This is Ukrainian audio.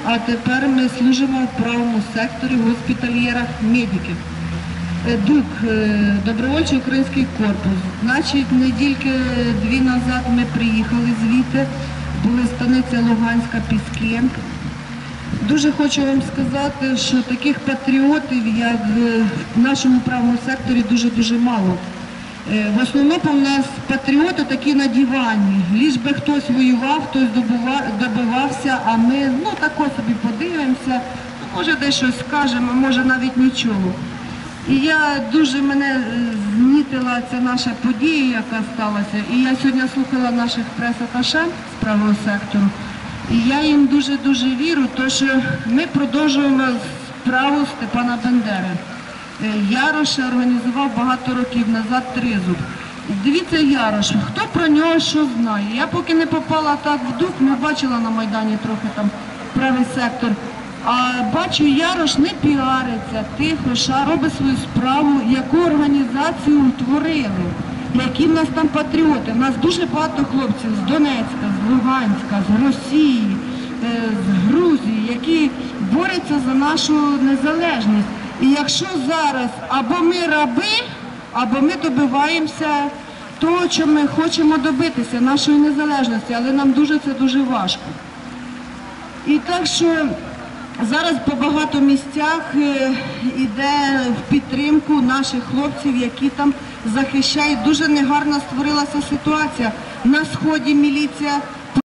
а тепер ми служимо в правому секторі в госпітальєрах медиків. ДУК, Добровольчий український корпус. Значить, недільки дві назад ми приїхали звідти, були станиця Луганська, Піски. Дуже хочу вам сказати, що таких патріотів, як в нашому правому секторі, дуже-дуже мало. В основному у нас патріоти такі на дивані. Ліж би хтось воював, хтось добивався, а ми, тако собі подивимося, може десь щось скажемо, може навіть нічого. І мене знітила ця наша подія, яка сталася. І я сьогодні слухала наших прес-аташе з правого сектору. І я їм дуже вірю, тому що ми продовжуємо справу Степана Бандери. Ярош організував багато років назад тризуб. Дивіться, Ярош, хто про нього що знає? Я поки не попала так в ДУК, не бачила на Майдані трохи там правий сектор. А бачу, Ярош не піариться, тихо, робить свою справу, яку організацію утворили, які в нас там патріоти. У нас дуже багато хлопців з Донецька, з Луганська, з Росії, з Грузії, які борються за нашу незалежність. І якщо зараз або ми раби, або ми добиваємося того, що ми хочемо добитися, нашої незалежності, але нам це дуже важко. І так що зараз по багато місцях йде в підтримку наших хлопців, які там захищають. Дуже негарно створилася ситуація. На Сході міліція